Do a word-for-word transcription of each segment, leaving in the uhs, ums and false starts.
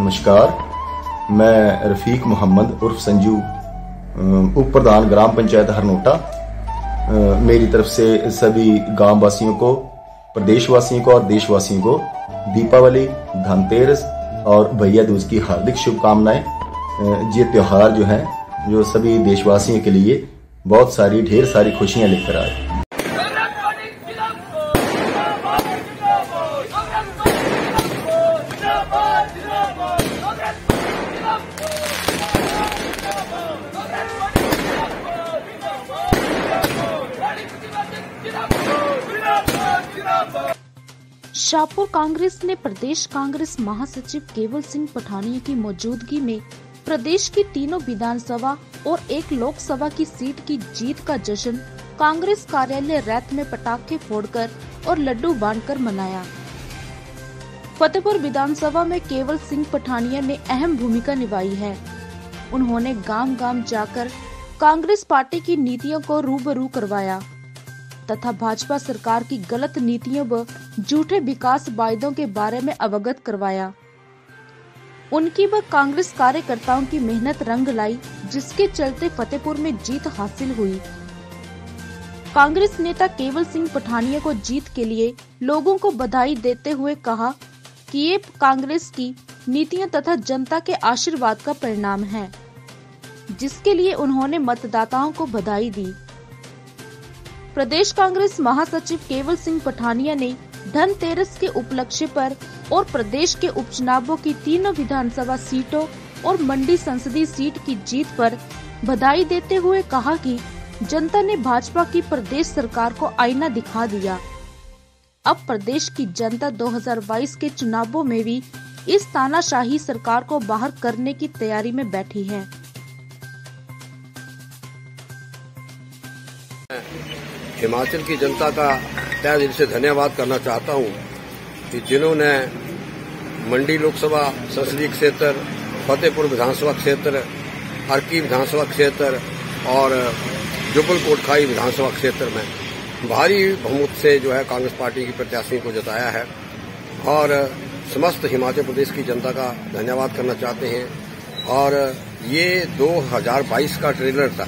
नमस्कार, मैं रफीक मोहम्मद उर्फ संजू, उप प्रधान ग्राम पंचायत हरनोटा। मेरी तरफ से सभी गांव वासियों को, प्रदेशवासियों को और देशवासियों को दीपावली, धनतेरस और भैया दूज की हार्दिक शुभकामनाएं। ये त्योहार जो है जो सभी देशवासियों के लिए बहुत सारी ढेर सारी खुशियां लेकर आए। शाहपुर कांग्रेस ने प्रदेश कांग्रेस महासचिव केवल सिंह पठानिया की मौजूदगी में प्रदेश की तीनों विधानसभा और एक लोकसभा की सीट की जीत का जश्न कांग्रेस कार्यालय रैत में पटाखे फोड़कर और लड्डू बांटकर मनाया। फतेहपुर विधानसभा में केवल सिंह पठानिया ने अहम भूमिका निभाई है। उन्होंने गांव गांव जाकर कांग्रेस पार्टी की नीतियों को रूबरू करवाया तथा भाजपा सरकार की गलत नीतियों व झूठे विकास वायदों के बारे में अवगत करवाया। उनकी व कांग्रेस कार्यकर्ताओं की मेहनत रंग लाई, जिसके चलते फतेहपुर में जीत हासिल हुई। कांग्रेस नेता केवल सिंह पठानिया को जीत के लिए लोगों को बधाई देते हुए कहा कि ये कांग्रेस की नीतियों तथा जनता के आशीर्वाद का परिणाम है, जिसके लिए उन्होंने मतदाताओं को बधाई दी। प्रदेश कांग्रेस महासचिव केवल सिंह पठानिया ने धनतेरस के उपलक्ष्य पर और प्रदेश के उपचुनावों की तीनों विधानसभा सीटों और मंडी संसदीय सीट की जीत पर बधाई देते हुए कहा कि जनता ने भाजपा की प्रदेश सरकार को आईना दिखा दिया। अब प्रदेश की जनता दो हज़ार बाईस के चुनावों में भी इस तानाशाही सरकार को बाहर करने की तैयारी में बैठी है। हिमाचल की जनता का तहे दिल से धन्यवाद करना चाहता हूं कि जिन्होंने मंडी लोकसभा संसदीय क्षेत्र, फतेहपुर विधानसभा क्षेत्र, अर्की विधानसभा क्षेत्र और जुब्बल कोटखाई विधानसभा क्षेत्र में भारी बहुमत से जो है कांग्रेस पार्टी की प्रत्याशी को जिताया है और समस्त हिमाचल प्रदेश की जनता का धन्यवाद करना चाहते हैं। और ये दो हज़ार बाईस का ट्रेलर था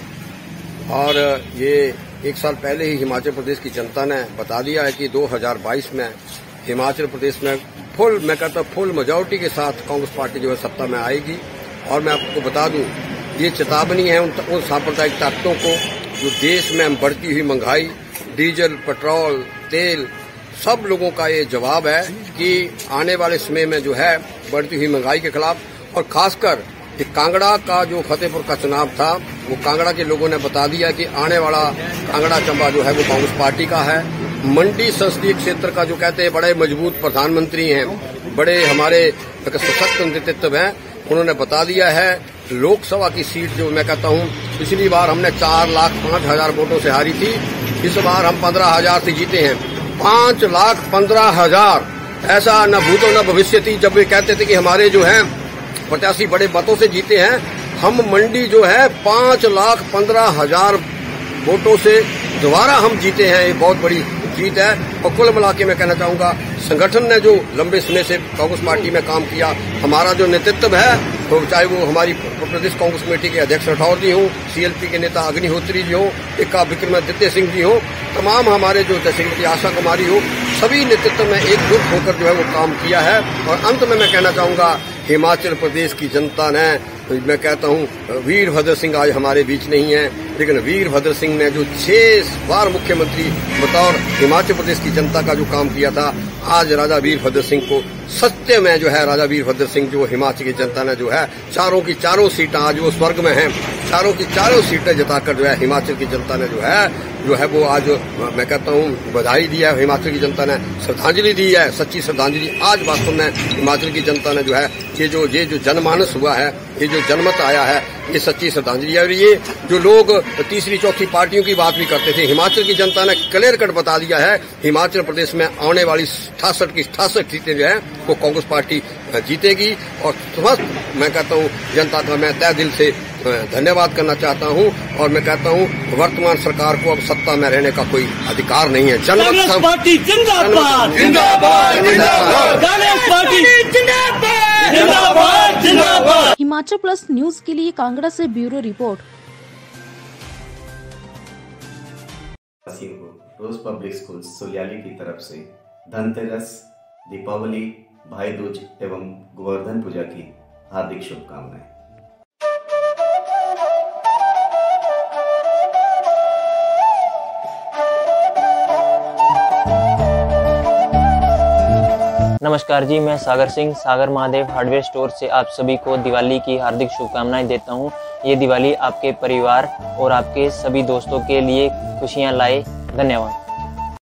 और ये एक साल पहले ही हिमाचल प्रदेश की जनता ने बता दिया है कि दो हज़ार बाईस में हिमाचल प्रदेश में फुल मैं कहता फुल मेजॉरिटी के साथ कांग्रेस पार्टी जो है सत्ता में आएगी। और मैं आपको बता दूं, ये चेतावनी है उन, उन सांप्रदायिक ताकतों को जो देश में बढ़ती हुई महंगाई, डीजल, पेट्रोल, तेल, सब लोगों का ये जवाब है कि आने वाले समय में जो है बढ़ती हुई महंगाई के खिलाफ और खासकर कांगड़ा का जो फतेहपुर का चुनाव था वो कांगड़ा के लोगों ने बता दिया कि आने वाला कांगड़ा चंबा जो है वो कांग्रेस पार्टी का है। मंडी संसदीय क्षेत्र का जो कहते हैं बड़े मजबूत प्रधानमंत्री हैं, बड़े हमारे सशक्त नेतृत्व हैं, उन्होंने बता दिया है लोकसभा की सीट जो मैं कहता हूं पिछली बार हमने चार लाख पांच हजार वोटों से हारी थी, इस बार हम पंद्रह हजार से जीते हैं। पांच लाख पंद्रह हजार ऐसा न भूतो न भविष्य थी जब वे कहते थे कि हमारे जो है प्रत्याशी बड़े मतों से जीते हैं। हम मंडी जो है पांच लाख पंद्रह हजार वोटों से दोबारा हम जीते हैं, ये बहुत बड़ी जीत है। और कुल मिला के मैं कहना चाहूंगा संगठन ने जो लंबे समय से कांग्रेस पार्टी में काम किया, हमारा जो नेतृत्व है तो चाहे वो हमारी प्रदेश कांग्रेस कमेटी के अध्यक्ष राठौर जी हों, सीएलपी के नेता अग्निहोत्री जी हों, टिक्का विक्रमादित्य सिंह जी हों, तमाम हमारे जो श्रीमती आशा कुमारी हो, सभी नेतृत्व में एकजुट होकर जो है वो काम किया है। और अंत में मैं कहना चाहूंगा हिमाचल प्रदेश की जनता ने, मैं कहता हूं वीरभद्र सिंह आज हमारे बीच नहीं है, लेकिन वीरभद्र सिंह ने जो छह बार मुख्यमंत्री बतौर हिमाचल प्रदेश की जनता का जो काम किया था, आज राजा वीरभद्र सिंह को सत्य में जो है राजा वीरभद्र सिंह जो हिमाचल की जनता ने जो है चारों की चारों सीटें आज वो स्वर्ग में हैं, चारों की चारों सीटें जिताकर जो है हिमाचल की जनता ने जो है जो है वो आज मैं कहता हूँ बधाई दी है। हिमाचल की जनता ने श्रद्धांजलि दी है, सच्ची श्रद्धांजलि। आज वास्तव में हिमाचल की जनता ने जो है ये जो ये जो जनमानस हुआ है, ये जो जनमत आया है, ये सच्ची श्रद्धांजलि है। और ये जो लोग तीसरी चौथी पार्टियों की बात भी करते थे, हिमाचल की जनता ने क्लियर कट बता दिया है हिमाचल प्रदेश में आने वाली अठासठ की अठासठ सीटें जो है वो कांग्रेस पार्टी जीतेगी। और समस्त मैं कहता हूँ जनता का मैं तहे दिल से धन्यवाद करना चाहता हूँ। और मैं कहता हूँ वर्तमान सरकार को अब सत्ता में रहने का कोई अधिकार नहीं है। कांग्रेस पार्टी जिंदाबाद, जिंदाबाद, कांग्रेस पार्टी जिंदाबाद, जिंदाबाद, जिंदाबाद। हिमाचल प्लस न्यूज के लिए कांगड़ा से bureau report. Rose public school Suliyali की तरफ से धनतेरस, दीपावली, भाई दूज एवं गोवर्धन पूजा की हार्दिक शुभकामनाएं। नमस्कार जी, मैं सागर सिंह सागर महादेव हार्डवेयर स्टोर से आप सभी को दिवाली की हार्दिक शुभकामनाएं देता हूं। ये दिवाली आपके परिवार और आपके सभी दोस्तों के लिए खुशियां लाए। धन्यवाद।